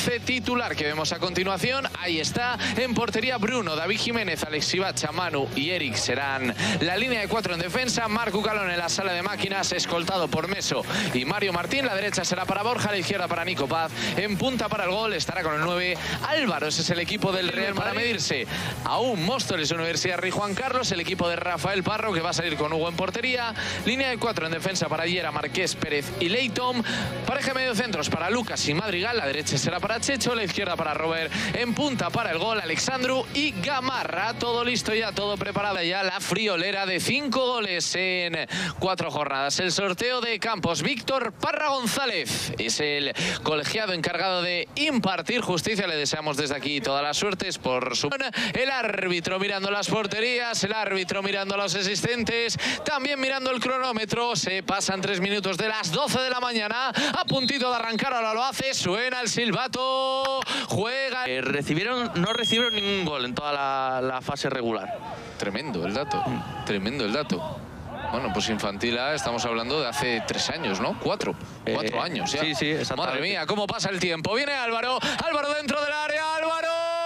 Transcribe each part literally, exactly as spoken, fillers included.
titular que vemos a continuación. Ahí está, en portería Bruno, David Jiménez, Alex Ibacha, Manu y Eric serán la línea de cuatro en defensa. Marco Calón en la sala de máquinas, escoltado por Meso y Mario Martín. La derecha será para Borja, la izquierda para Nico Paz. En punta para el gol estará con el nueve Álvaro. Ese es el equipo del Real para medirse a un Móstoles Universidad Rey Juan Carlos. El equipo de Rafael Parro, que va a salir con Hugo en portería. Línea de cuatro en defensa para Yera, Marqués, Pérez y Leighton. Pareja mediocentros para Lucas y Madrigal. La derecha será para Checho, la izquierda para Robert. En punta para el gol Alexandru y Gamarra. Todo listo ya, todo preparado ya. La friolera de cinco goles en cuatro jornadas. El sorteo de campos. Víctor Parra González es el colegiado encargado de impartir justicia. Le deseamos desde aquí todas las suertes por su... El árbitro mirando las porterías, el árbitro mirando a los asistentes, también mirando el cronómetro. Se pasan tres minutos de las doce de la mañana. A puntito de arrancar, ahora lo hace. Suena el silbato. Juega. Eh, recibieron, no recibieron ningún gol en toda la, la fase regular. Tremendo el dato. Mm. Tremendo el dato. Bueno, pues infantil A estamos hablando de hace tres años, ¿no? Cuatro. Eh, Cuatro años ya. Sí, sí, exactamente. Madre mía, cómo pasa el tiempo. Viene Álvaro. Álvaro dentro del área. Álvaro.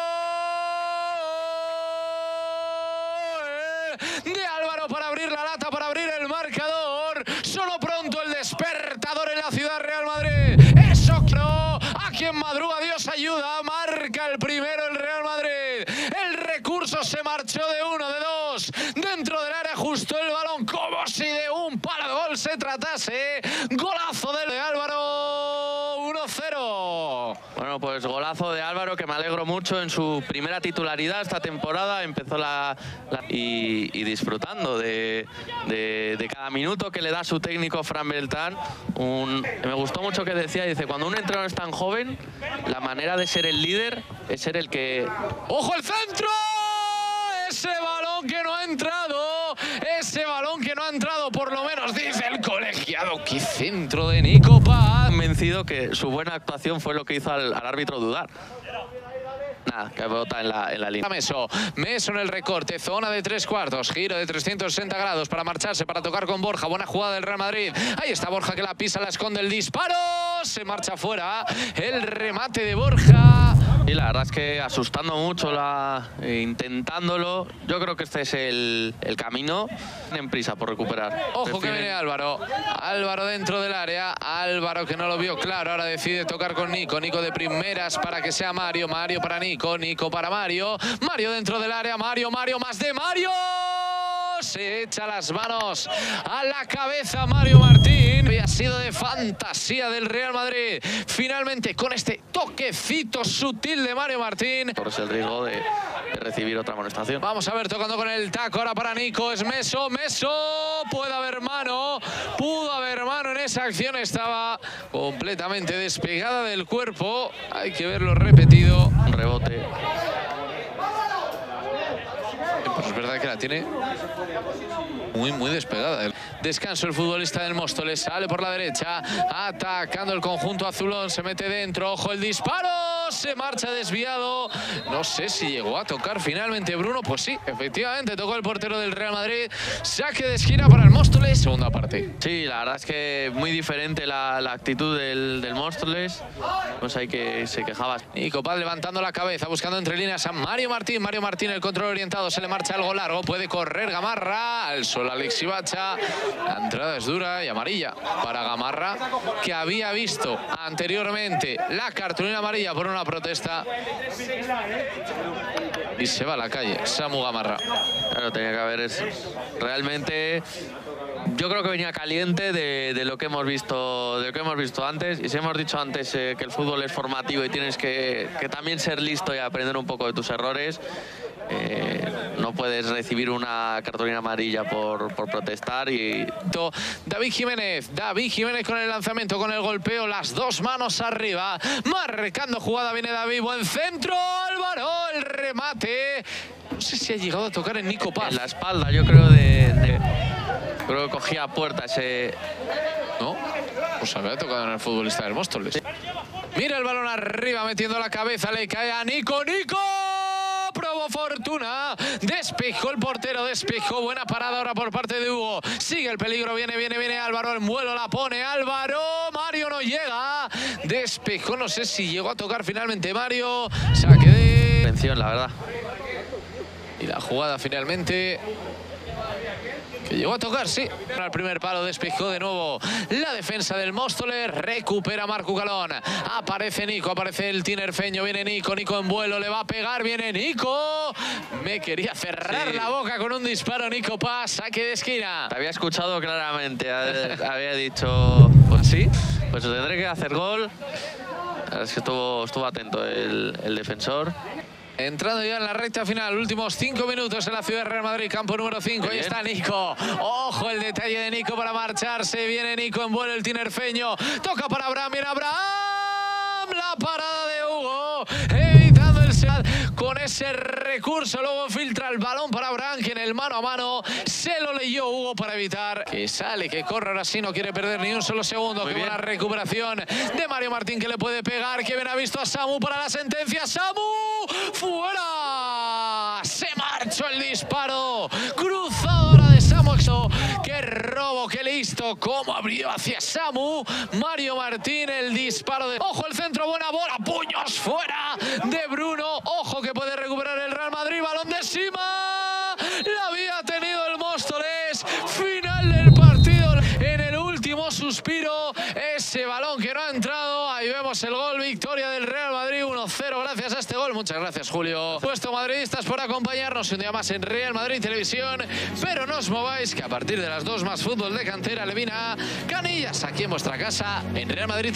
De Álvaro para abrir la lata, para abrir el marcador. Solo pronto el despertador en la ciudad Real Madrid. Eso, a quien madruga Dios ayuda. Marca el primero el Real Madrid. El recurso se marchó de uno, de dos. Dentro del área justo el balón, como si de un palo de gol se tratase. Golazo de Álvaro. uno cero. Bueno, pues golazo de Álvaro, que me alegro mucho en su primera titularidad esta temporada. Empezó la, la y, y disfrutando de, de, de cada minuto que le da su técnico Fran Beltrán. Un, me gustó mucho que decía, dice, cuando un entrenador es tan joven, la manera de ser el líder es ser el que... ¡Ojo el centro! Ese balón que no ha entrado, ese balón que no ha entrado, por lo menos dice el colegiado. ¡Qué centro de Nico Paz! Convencido que su buena actuación fue lo que hizo al, al árbitro dudar. Nada, que bota en la, en la línea. Meso, Meso en el recorte, zona de tres cuartos, giro de trescientos sesenta grados para marcharse, para tocar con Borja. Buena jugada del Real Madrid. Ahí está Borja, que la pisa, la esconde, el disparo. Se marcha fuera el remate de Borja. Y la verdad es que asustando mucho, la, eh, intentándolo. Yo creo que este es el, el camino. Tienen prisa por recuperar. Ojo Prefieren... que viene Álvaro. Álvaro dentro del área. Álvaro que no lo vio claro. Ahora decide tocar con Nico. Nico de primeras para que sea Mario. Mario para Nico. Nico para Mario. Mario dentro del área. Mario, Mario, más de Mario. Se echa las manos a la cabeza Mario Martín. Había sido de fantasía del Real Madrid. Finalmente con este toquecito sutil de Mario Martín. Corres el riesgo de, de recibir otra amonestación. Vamos a ver, tocando con el taco ahora para Nico. Es Meso, Meso. Puede haber mano. Pudo haber mano en esa acción. Estaba completamente despegada del cuerpo. Hay que verlo repetido. Un rebote. Pues es verdad que la tiene muy, muy despegada. Descanso el futbolista del Móstoles. Sale por la derecha. Atacando el conjunto azulón. Se mete dentro. Ojo el disparo. Se marcha desviado. No sé si llegó a tocar finalmente Bruno. Pues sí, efectivamente tocó el portero del Real Madrid. Saque de esquina para el Móstoles. Segunda parte. Sí, la verdad es que muy diferente la, la actitud del, del Móstoles. Pues hay que se quejaba. Nico Paz levantando la cabeza, buscando entre líneas a Mario Martín. Mario Martín, el control orientado. Se le marcha algo largo. Puede correr Gamarra. Al sol Alex Ibacha. La entrada es dura y amarilla para Gamarra, que había visto anteriormente la cartulina amarilla por una protesta. Y se va a la calle Samu Gamarra. Claro, tenía que haber eso. Realmente yo creo que venía caliente de, de lo que hemos visto de lo que hemos visto antes. Y si hemos dicho antes eh, que el fútbol es formativo y tienes que, que también ser listo y aprender un poco de tus errores. Eh, no puedes recibir una cartulina amarilla por, por protestar. Y David Jiménez, David Jiménez con el lanzamiento, con el golpeo, las dos manos arriba, marcando jugada, viene David, buen centro, Álvaro, el remate, no sé si ha llegado a tocar en Nico Paz. En la espalda, yo creo de, de creo que cogía a puerta ese... ¿No? Pues había tocado en el futbolista del Móstoles. Sí. Mira el balón arriba, metiendo la cabeza, le cae a Nico, Nico. Probó fortuna, despejó el portero, despejó, buena parada ahora por parte de Hugo, sigue el peligro, viene, viene, viene Álvaro, el vuelo la pone Álvaro, Mario no llega, Des despejó, no sé si llegó a tocar finalmente Mario. Saque de... Atención, la verdad. Y la jugada finalmente... que llegó a tocar, sí. Al primer palo despejó de nuevo la defensa del Móstoles. Recupera Marc Cucalón. Aparece Nico, aparece el tinerfeño. Viene Nico, Nico en vuelo, le va a pegar. Viene Nico. Me quería cerrar sí. la boca con un disparo. Nico Paz, saque de esquina. Te había escuchado claramente. Había dicho, pues sí, pues tendré que hacer gol. Es que estuvo, estuvo atento el, el defensor. Entrando ya en la recta final, últimos cinco minutos en la ciudad de Real Madrid, campo número cinco. Ahí está Nico. Ojo el detalle de Nico para marcharse. Viene Nico en vuelo, el tinerfeño. Toca para Abraham, viene Abraham. La parada de Hugo. Evitando el set con ese recurso. Luego filtra el balón para Abraham, que en el mano a mano se lo leyó Hugo para evitar que sale, que corre. Ahora sí no quiere perder ni un solo segundo. Muy Qué bien. Buena recuperación de Mario Martín, que le puede pegar. Que bien ha visto a Samu para la sentencia. ¡Samu! ¡Fuera! Se marchó el disparo. Cruzadora de Samu Exo. ¡Qué robo! ¡Qué listo! ¿Cómo abrió hacia Samu? Mario Martín, el disparo de... ¡Ojo el centro! ¡Buena bola! ¡Puños fuera de Bruno! ¡Ojo que puede recuperar el Real Madrid! ¡Balón de Sima! ¡La había tenido el Móstoles! ¡Final del partido! En el último suspiro, ese balón que no ha entrado. Ahí vemos el gol. Victoria del Real Madrid uno cero gracias a este gol. Muchas gracias, Julio. Puesto madridistas por acompañarnos un día más en Real Madrid Televisión. Pero no os mováis, que a partir de las dos más fútbol de cantera le viene a Canillas aquí en vuestra casa en Real Madrid.